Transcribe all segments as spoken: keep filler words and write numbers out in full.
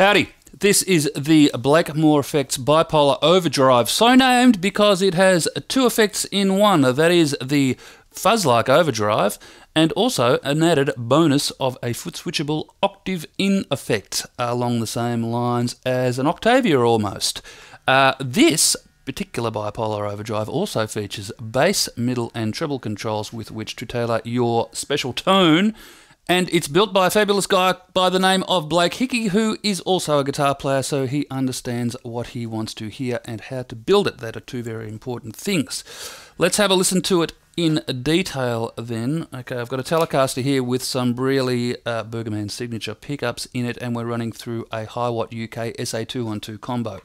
Howdy, this is the Blakemore Effects Bi-Polar Overdrive, so named because it has two effects in one. That is the fuzz-like overdrive and also an added bonus of a foot-switchable octave in effect along the same lines as an Octavia almost. Uh, this particular Bi-Polar Overdrive also features bass, middle and treble controls with which to tailor your special tone. And it's built by a fabulous guy by the name of Blake Hickey, who is also a guitar player, so he understands what he wants to hear and how to build it. That are two very important things. Let's have a listen to it in detail then. Okay, I've got a Telecaster here with some really uh, Bergerman signature pickups in it, and we're running through a Hiwatt U K S A two one two combo.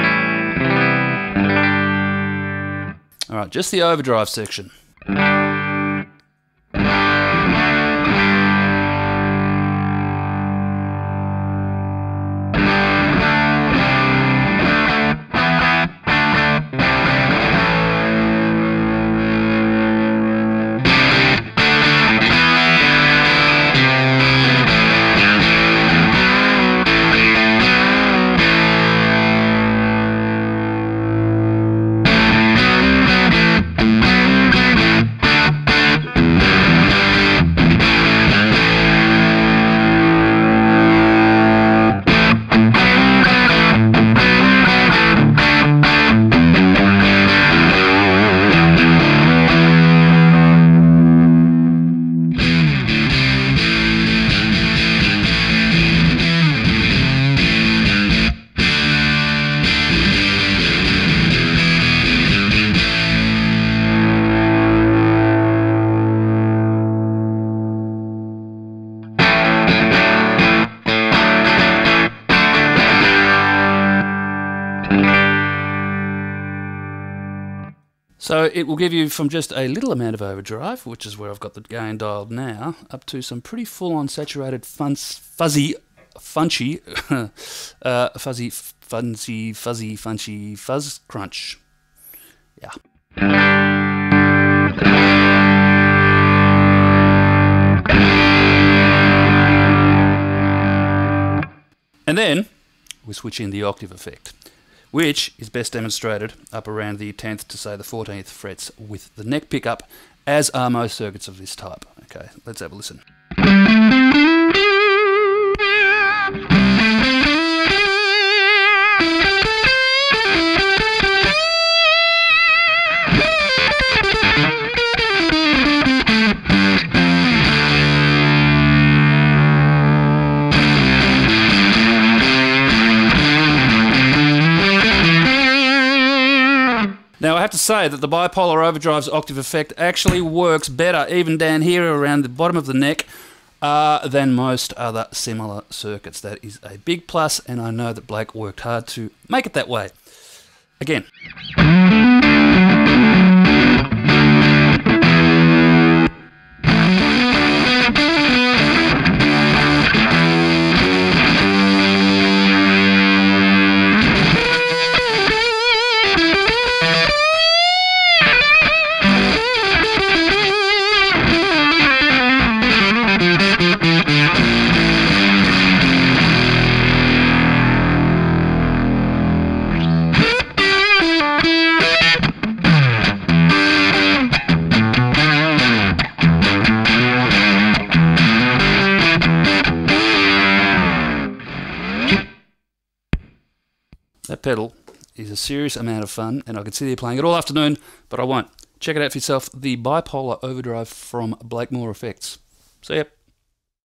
Alright, just the overdrive section. So it will give you from just a little amount of overdrive, which is where I've got the gain dialed now, up to some pretty full-on saturated fun, fuzzy, funchy, uh, fuzzy, fuzzy, fuzzy, funchy, fuzz crunch. Yeah. And then we switch in the octave effect, which is best demonstrated up around the tenth to say the fourteenth frets with the neck pickup, as are most circuits of this type. Okay, let's have a listen. Now I have to say that the Bi-Polar Overdrive's octave effect actually works better, even down here around the bottom of the neck, uh, than most other similar circuits. That is a big plus, and I know that Blake worked hard to make it that way. Again. That pedal is a serious amount of fun, and I could sit here playing it all afternoon, but I won't. Check it out for yourself, the Bi-Polar Overdrive from Blakemore Effects. See ya.